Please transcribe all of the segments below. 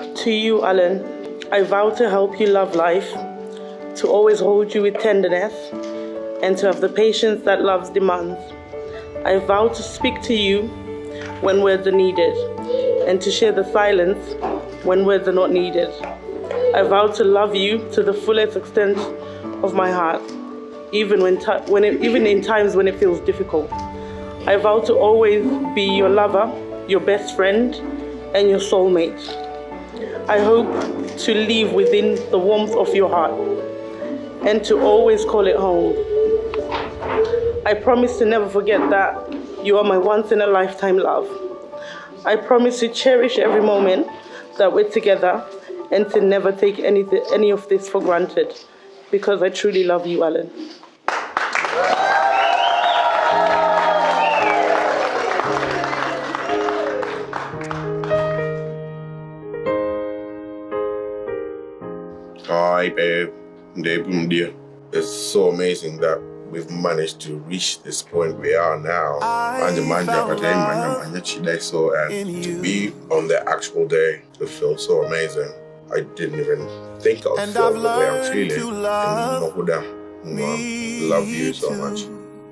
To you, Allen, I vow to help you love life, to always hold you with tenderness, and to have the patience that love demands. I vow to speak to you when words are needed, and to share the silence when words are not needed. I vow to love you to the fullest extent of my heart, even in times when it feels difficult. I vow to always be your lover, your best friend, and your soulmate. I hope to live within the warmth of your heart and to always call it home. I promise to never forget that you are my once-in-a-lifetime love. I promise to cherish every moment that we're together and to never take any of this for granted, because I truly love you, Allen. Hi, babe. Dear. It's so amazing that we've managed to reach this point we are now. And to be on the actual day, it feels so amazing. I didn't even think I'd feel the way I'm feeling. Love you so much.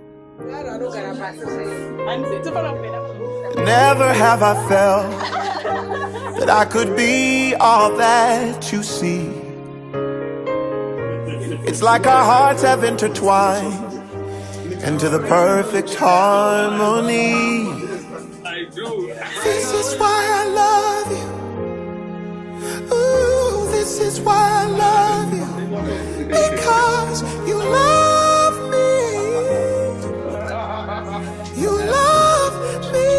Never have I felt that I could be all that you see. It's like our hearts have intertwined into the perfect harmony. This is why I love you. Ooh, this is why I love you. Because you love me. You love me.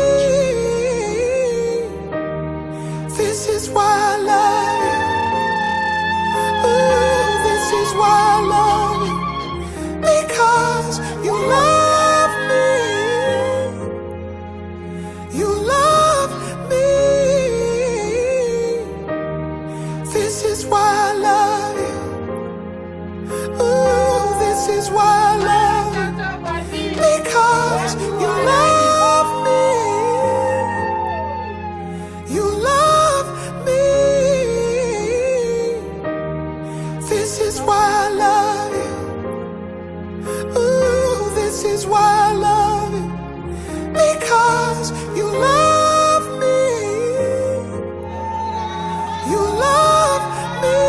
This is why I love you. Ooh, this is why I love you. Because you love me. You love me. This is why I love you. Ooh, this is why I love you. Because you love me. You love me. This is why I love you. Ooh, this is why I love you. Because you love me. You love me.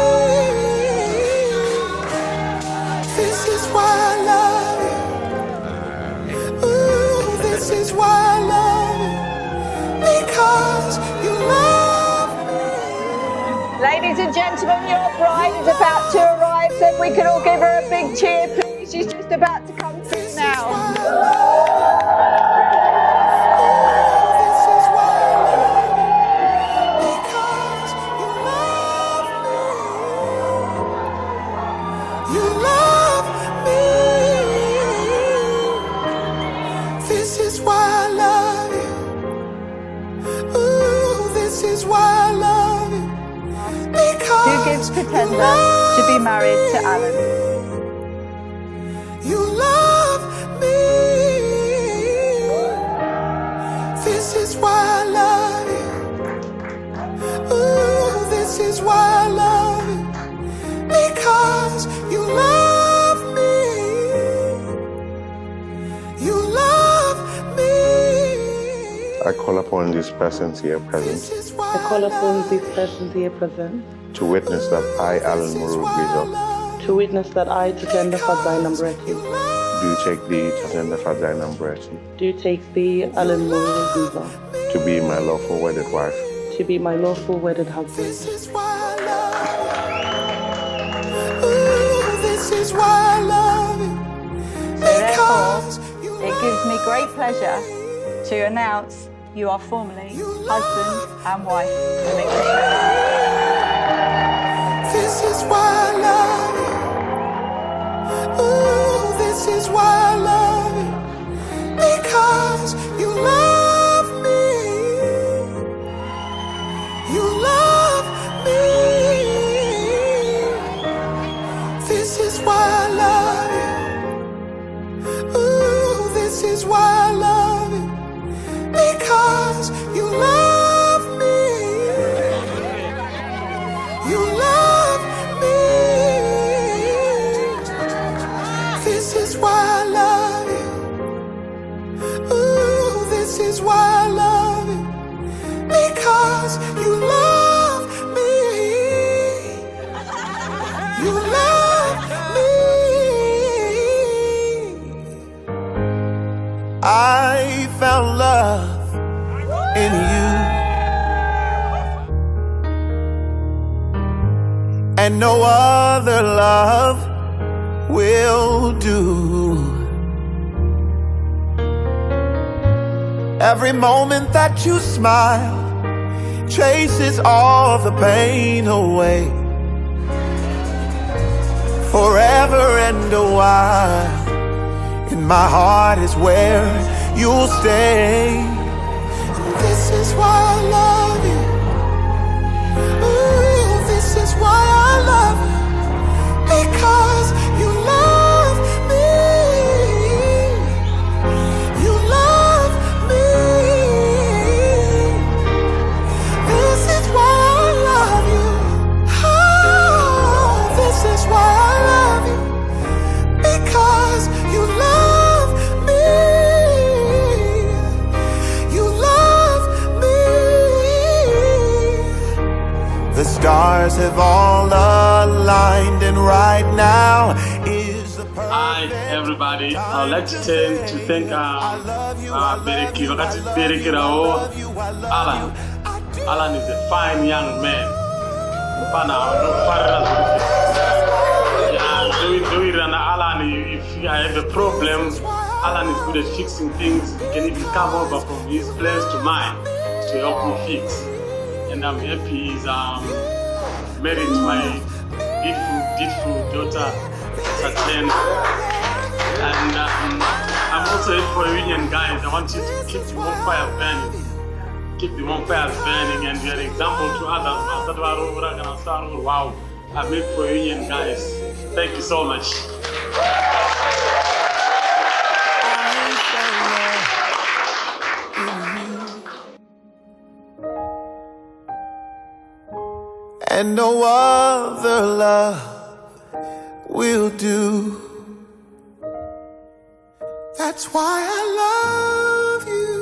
This is why I love you. Ooh, this is why I love you. Because you love me. Ladies and gentlemen, your bride is about to arrive, so if we could all give her a big cheer, please. She's just about to come through now. You love me. This is why I love you. Ooh, this is why I love you. Because Who gives Tatenda to be married to Allen? you love me. This is why I love you. Ooh, this is why I love you. Because you love me. You love me. I call upon these persons here present I call upon these persons here present to witness that I, Allen Murugwizo, to witness that I, Tatenda Fadzai-Nambreti, do take thee, Tatenda Fadzai-Nambreti, do take thee, Allen Murugwizo, to be my lawful wedded wife, to be my lawful wedded husband. This is why I love you. Ooh, this is why I love you. Therefore, it gives me great pleasure to announce you are formally husband and wife. This is why I love you. Ooh, this is why I love you. Because you love me. You love me. This is why I love you. Ooh, this is why I love you. Because you love me. in you. And no other love will do. Every moment that you smile chases all the pain away. Forever and a while, in my heart is where you'll stay. And this is why I love you. Ooh, this is why I love you. Because you love me. You love me. This is why I love you. Oh, this is why I love you. Because you love me. You love me. The stars have all aligned, and right now is the perfect. Hi everybody, I would like to thank Allen. Allen is a fine young man. Allen, if I have a problem, Allen is good at fixing things. He can even come over from his place to mine to help me fix. And I'm happy he's married to my beautiful daughter, Tatenda. And I'm also happy for union guys. I want you to keep the bonfire burning. Keep the bonfires burning, and you're an example to others. Wow, I made for union guys. Thank you so much. And no other love will do. That's why I love you.